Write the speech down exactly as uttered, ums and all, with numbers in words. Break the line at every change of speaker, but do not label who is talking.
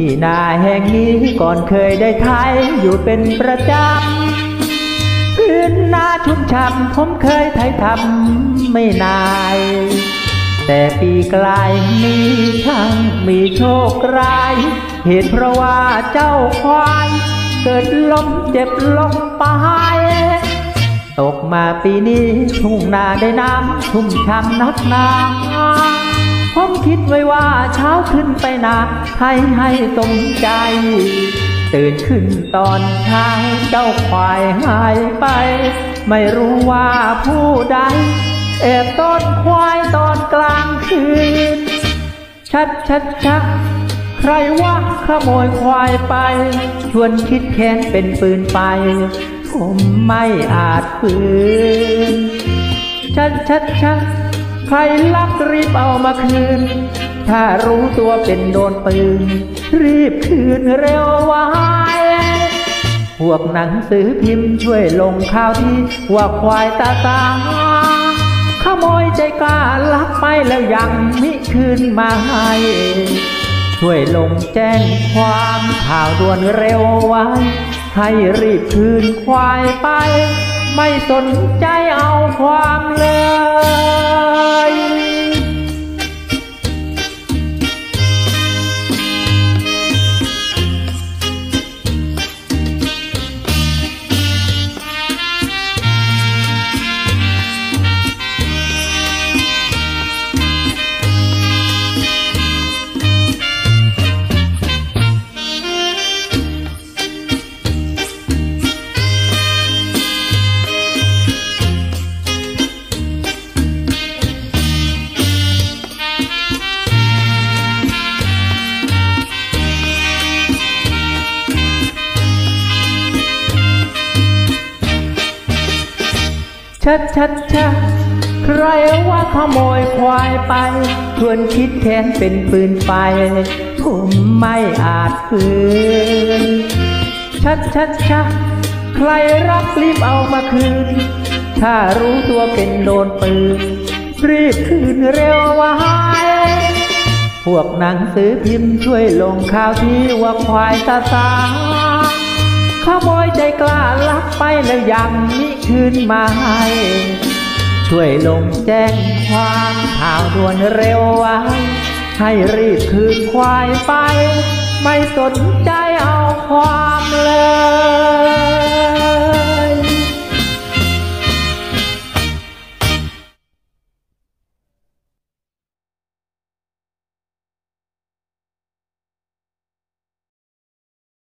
นาแห่งนี้ก่อนเคยได้ไถอยู่เป็นประจำพื้นนาชุ่มฉ่ำผมเคยไถทำไม่นายแต่ปีกลายนี้ช่างมีโชคร้ายเหตุเพราะว่าเจ้าควายเกิดล้มเจ็บลงไปตกมาปีนี้ทุ่งนาได้น้ำชุ่มฉ่ำนักหนาผมคิดไว้ว่าเช้าขึ้นไปนาไถให้สมใจตื่นขึ้นตอนเช้าเจ้าควายหายไปไม่รู้ว่าผู้ใดแอบต้นควายตอนกลางคืนชัดชัดชัดใครว่าขโมยควายไปชวนคิดแค้นเป็นปืนไปผมไม่อาจฝืนชัดชัดชัดใครลักรีบเอามาคืนถ้ารู้ตัวเป็นโดนปืนรีบคืนเร็วไว้พวกหนังสือพิมพ์ช่วยลงข่าวที่ว่าควายตาตาขโมยใจกล้าลักไปแล้วยังมิคืนมาให้ช่วยลงแจ้งความข่าวด่วนเร็วไว้ให้รีบคืนควายไปไม่สนใจเอาความเลยชัดชัดชัดใครว่าขโมยควายไปชวนคิดแค้นเป็นปืนไปผมไม่อาจฝืนชัดชัดชัดใครรักรีบเอามาคืนถ้ารู้ตัวเป็นโดนปืนรีบคืนเร็วไว้พวกหนังสือพิมพ์ช่วยลงข่าวที่ว่าควายตาตาขโมยใจกล้าลักไปแล้วยังมิคืนมาให้ช่วยลงแจ้งความข่าวด่วนเร็วไว้ให้รีบคืนควายไปไม่สนใจเอาความเลย